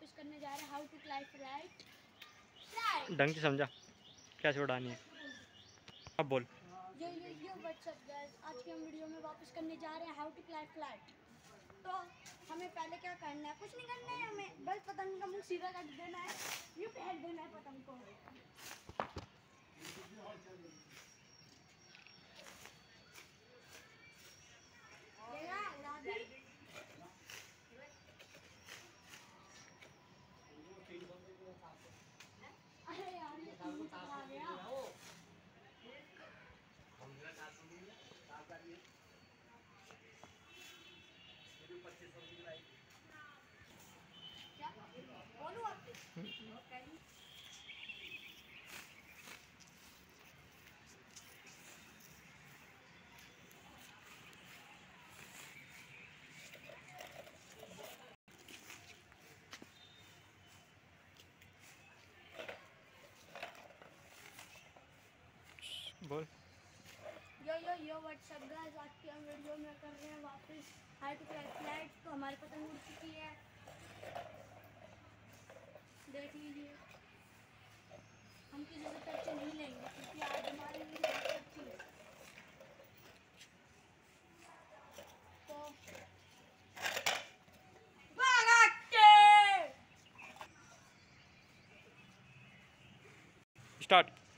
वापस करने जा रहे हैं हाउ टू फ्लाई फ्लाइट। ढंग से समझा कैसे उड़ानी है, अब बोल। ये व्हाट्सअप गाइस, आज की हम वीडियो में वापस करने जा रहे हैं हाउ टू फ्लाई फ्लाइट। तो हमें पहले क्या करना है, कुछ नहीं करना है, हमें बस पतंग का मुंह सीधा कर देना है, ये फेंक देना है पतंग को। अरे यार ये आ गया। क्या बोलूं आपसे? बोल। यो व्हाट्सअप गाइस, आज की हम वीडियो में कर रहे हैं वापस हाउ टू फ्लाई फ्लाइट। तो हमारी पतंग उड़ चुकी है, देख लीजिए। हम किसी से टच नहीं लेंगे क्योंकि आज हमारी वीडियो बहुत अच्छी है। तो स्टार्ट।